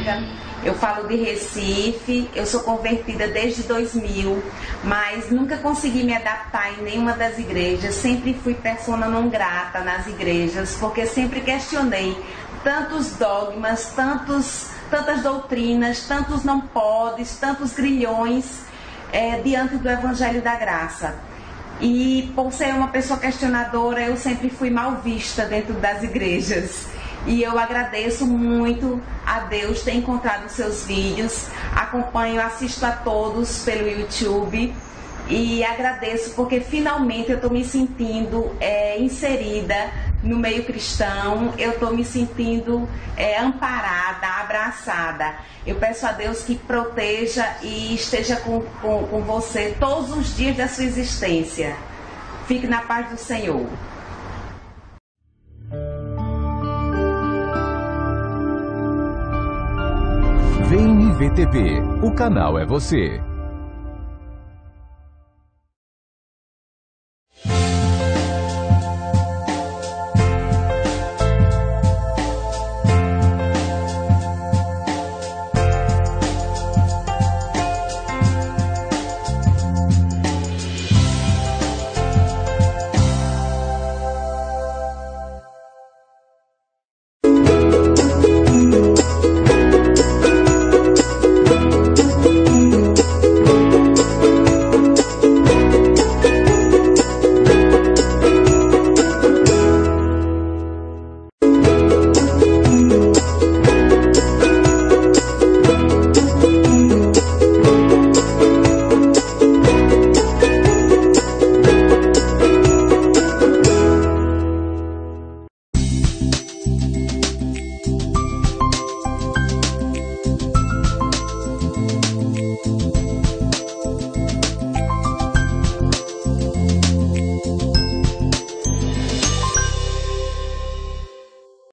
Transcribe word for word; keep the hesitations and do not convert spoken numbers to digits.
evangélica. Eu falo de Recife, eu sou convertida desde dois mil, mas nunca consegui me adaptar em nenhuma das igrejas. Sempre fui persona não grata nas igrejas, porque sempre questionei tantos dogmas, tantos, tantas doutrinas, tantos não podes, tantos grilhões é, diante do Evangelho da Graça. E por ser uma pessoa questionadora, eu sempre fui mal vista dentro das igrejas. E eu agradeço muito a Deus ter encontrado os seus vídeos, acompanho, assisto a todos pelo YouTube e agradeço porque finalmente eu estou me sentindo é, inserida no meio cristão, eu estou me sentindo é, amparada, abraçada. Eu peço a Deus que proteja e esteja com, com, com você todos os dias da sua existência. Fique na paz do Senhor. V N V T V, o canal é você.